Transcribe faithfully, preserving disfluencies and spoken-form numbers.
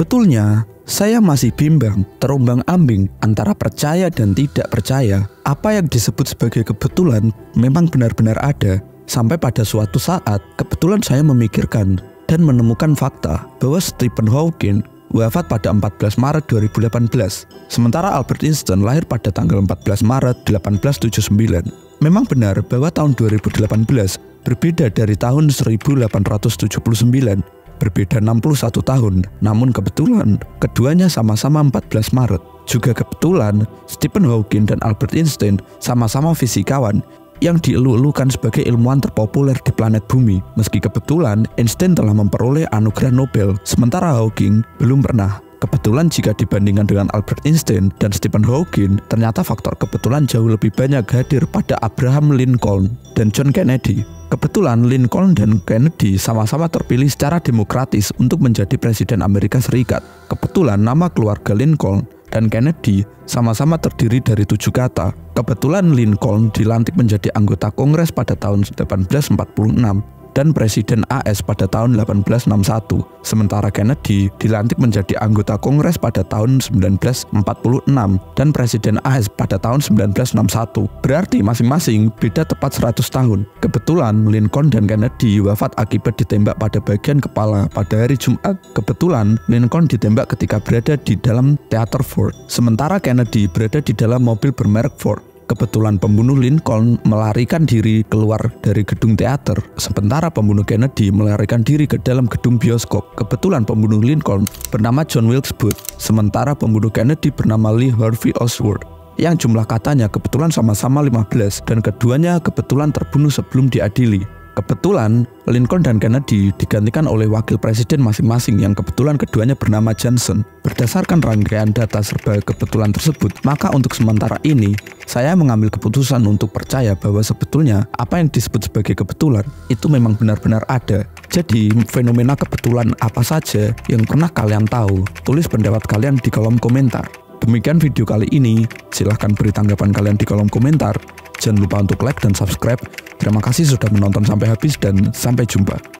Sebetulnya, saya masih bimbang, terombang-ambing antara percaya dan tidak percaya. Apa yang disebut sebagai kebetulan memang benar-benar ada. Sampai pada suatu saat, kebetulan saya memikirkan dan menemukan fakta bahwa Stephen Hawking wafat pada empat belas Maret dua ribu delapan belas. Sementara Albert Einstein lahir pada tanggal empat belas Maret seribu delapan ratus tujuh puluh sembilan. Memang benar bahwa tahun dua ribu delapan belas berbeda dari tahun seribu delapan ratus tujuh puluh sembilan. Berbeda enam puluh satu tahun, namun kebetulan keduanya sama-sama empat belas Maret. Juga kebetulan Stephen Hawking dan Albert Einstein sama-sama fisikawan yang dielu-elukan sebagai ilmuwan terpopuler di planet bumi. Meski kebetulan Einstein telah memperoleh anugerah Nobel, sementara Hawking belum pernah. Kebetulan jika dibandingkan dengan Albert Einstein dan Stephen Hawking, ternyata faktor kebetulan jauh lebih banyak hadir pada Abraham Lincoln dan John Kennedy. Kebetulan Lincoln dan Kennedy sama-sama terpilih secara demokratis untuk menjadi Presiden Amerika Serikat. Kebetulan nama keluarga Lincoln dan Kennedy sama-sama terdiri dari tujuh kata. Kebetulan Lincoln dilantik menjadi anggota Kongres pada tahun seribu delapan ratus empat puluh enam dan Presiden A S pada tahun seribu delapan ratus enam puluh satu. Sementara Kennedy dilantik menjadi anggota Kongres pada tahun seribu sembilan ratus empat puluh enam dan Presiden A S pada tahun seribu sembilan ratus enam puluh satu. Berarti masing-masing beda tepat seratus tahun. Kebetulan Lincoln dan Kennedy wafat akibat ditembak pada bagian kepala pada hari Jumat. Kebetulan Lincoln ditembak ketika berada di dalam teater Ford, sementara Kennedy berada di dalam mobil bermerek Ford. Kebetulan pembunuh Lincoln melarikan diri keluar dari gedung teater, sementara pembunuh Kennedy melarikan diri ke dalam gedung bioskop. Kebetulan pembunuh Lincoln bernama John Wilkes Booth, sementara pembunuh Kennedy bernama Lee Harvey Oswald, yang jumlah katanya kebetulan sama-sama lima belas dan keduanya kebetulan terbunuh sebelum diadili. Kebetulan Lincoln dan Kennedy digantikan oleh wakil presiden masing-masing yang kebetulan keduanya bernama Johnson. Berdasarkan rangkaian data serba kebetulan tersebut, maka untuk sementara ini saya mengambil keputusan untuk percaya bahwa sebetulnya apa yang disebut sebagai kebetulan itu memang benar-benar ada. Jadi fenomena kebetulan apa saja yang pernah kalian tahu? Tulis pendapat kalian di kolom komentar. Demikian video kali ini, silahkan beri tanggapan kalian di kolom komentar. Jangan lupa untuk like dan subscribe. Terima kasih sudah menonton sampai habis dan sampai jumpa.